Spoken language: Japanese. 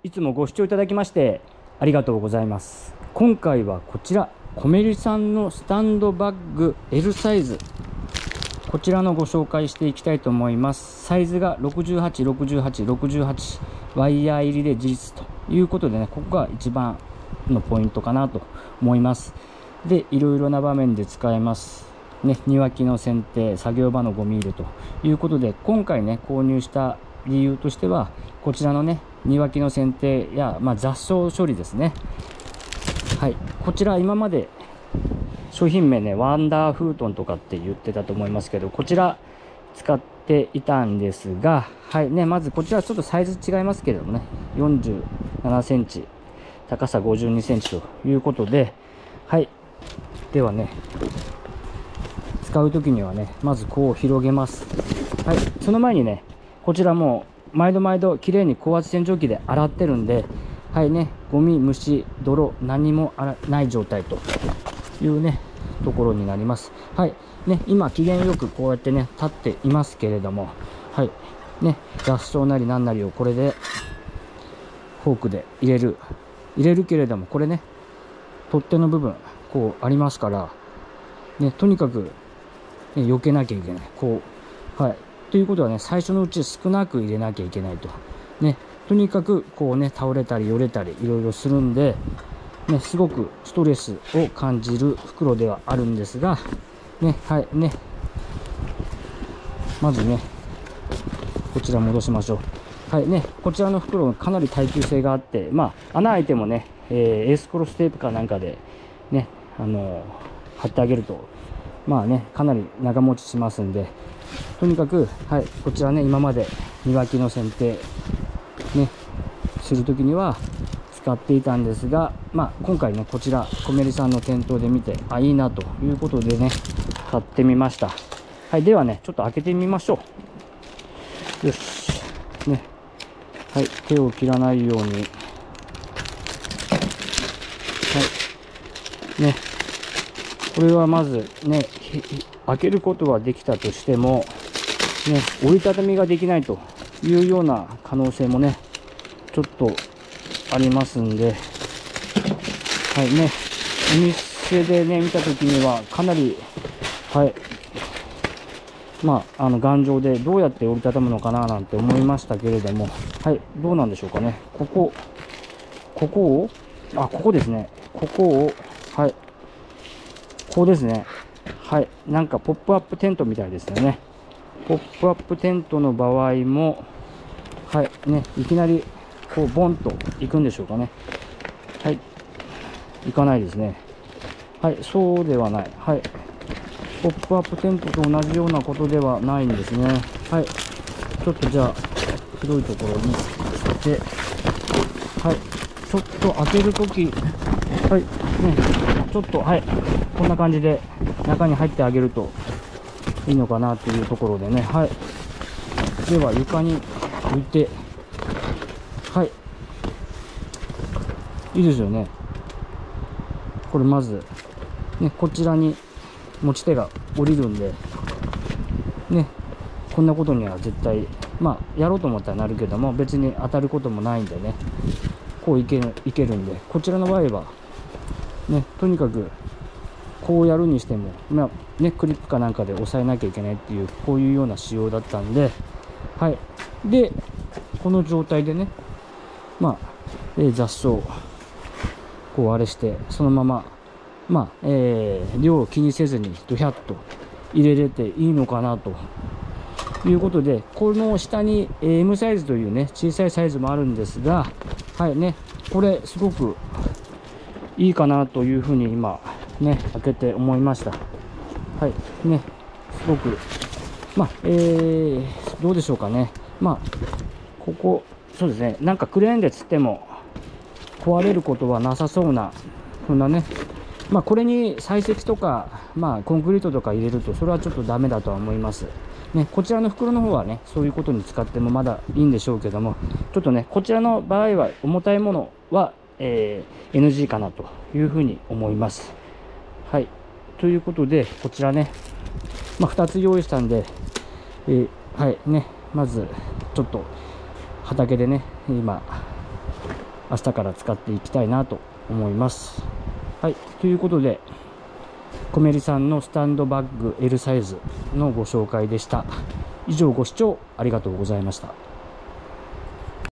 いつもご視聴いただきましてありがとうございます。今回はこちらコメリさんのスタンドバッグ L サイズ、こちらのご紹介していきたいと思います。サイズが686868ワイヤー入りで自立ということでね、ここが一番のポイントかなと思います。で、いろいろな場面で使えますね。庭木の剪定、作業場のゴミ入れということで、今回ね購入した理由としてはこちらのね庭木の剪定や、雑草処理ですね。はい、こちら今まで商品名ねワンダーフートンとかって言ってたと思いますけど、こちら使っていたんですが、はいね、まずこちらちょっとサイズ違いますけれどもね、47センチ、高さ52センチということで、はい、ではね使う時にはねまずこう広げます。はい、その前にねこちらもう毎度きれいに高圧洗浄機で洗ってるんで、はいね、ゴミ、虫、泥何もない状態というねところになります。はいね、今機嫌よくこうやってね立っていますけれども、はいね、雑草なりなんなりをこれでフォークで入れるけれども、これね取っ手の部分こうありますからね、とにかく、ね、避けなきゃいけない。こう、はい、ということはね最初のうち少なく入れなきゃいけないとね、とにかくこうね倒れたりよれたりいろいろするんで、ね、すごくストレスを感じる袋ではあるんですがね、はいね、まずねこちら戻しましょう。はいね、こちらの袋かなり耐久性があって、穴開いてもね、エースクロステープかなんかでね貼ってあげるとかなり長持ちしますんで、とにかく、はい、こちらね今まで庭木の剪定ねする時には使っていたんですが、今回ねこちらコメリさんの店頭で見ていいなということでね買ってみました。はい、ではねちょっと開けてみましょう。よしね、はい、手を切らないように、はいね、これはまずね開けることはできたとしてもね折りたたみができないというような可能性もねちょっとありますんで、はいね、お店でね見た時にはかなり、はい、頑丈でどうやって折りたたむのかななんて思いましたけれども、はい、どうなんでしょうかね。ここですね、ここを、はい、こうですね、はい、なんかポップアップテントみたいですよね。ポップアップテントの場合も、はいね、いきなりこうボンといくんでしょうかね。はい、いかないですね。はい、そうではない。はい、ポップアップテントと同じようなことではないんですね。はい、ちょっとじゃあ広いところにして、はい、ちょっと開けるとき、はいね、ちょっと、はい、こんな感じで中に入ってあげるといいのかなというところでね、はい、では床に置いて、はい、いいですよね。これまずねこちらに持ち手が降りるんでね、こんなことには絶対やろうと思ったらなるけども別に当たることもないんでね、こういけるんで、こちらの場合はねとにかくこうやるにしてもクリップかなんかで押さえなきゃいけないっていうこういうような仕様だったんで、はい、でこの状態でね雑草こうあれしてそのまま量を気にせずにドヒャッと入れれていいのかなということで、この下に M サイズというね小さいサイズもあるんですが、はいね、これすごくいいかなというふうに今ね開けて思いました。はいね、すごくどうでしょうかね。ここそうですね、なんかクレーンで釣っても壊れることはなさそうな、そんなね、これに採石とか、コンクリートとか入れるとそれはちょっとダメだとは思いますね。こちらの袋の方はねそういうことに使ってもまだいいんでしょうけども、ちょっとねこちらの場合は重たいものは、NG かなというふうに思います。はい、ということでこちらね、2つ用意したんで、はいね、まずちょっと畑でね今明日から使っていきたいなと思います。はい、ということでコメリさんのスタンドバッグ L サイズのご紹介でした。以上ご視聴ありがとうございました。